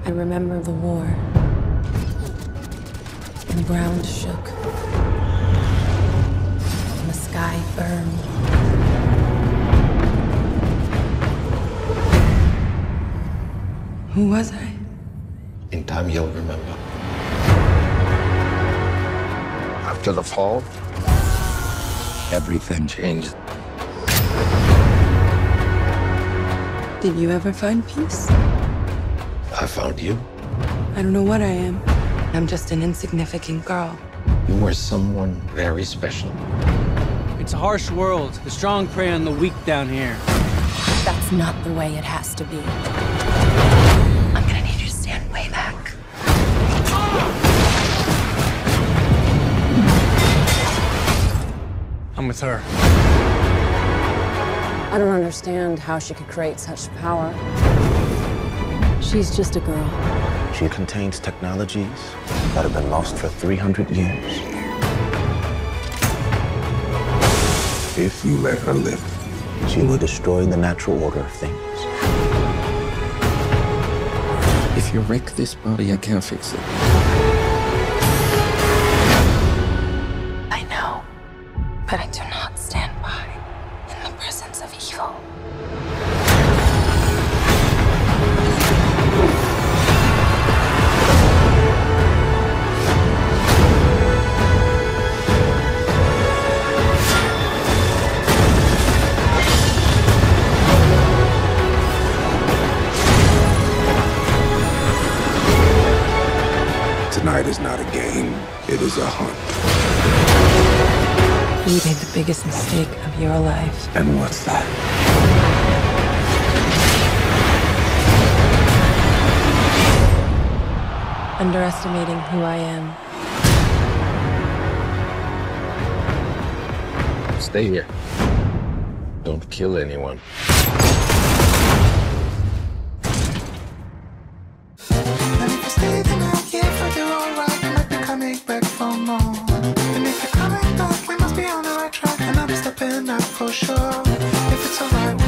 I remember the war. And the ground shook. And the sky burned. Who was I? In time, you'll remember. After the fall, everything changed. Did you ever find peace? I found you. I don't know what I am. I'm just an insignificant girl. You were someone very special. It's a harsh world. The strong prey on the weak down here. That's not the way it has to be. I'm gonna need you to stand way back. I'm with her. I don't understand how she could create such power. She's just a girl. She contains technologies that have been lost for 300 years. If you let her live, She will destroy the natural order of things. If you wreck this body, I can't fix it. I know, but I do not stand by in the presence of evil. tonight is not a game, it is a hunt. You made the biggest mistake of your life. And what's that? Underestimating who I am. Stay here. Don't kill anyone. For sure, if it's alright.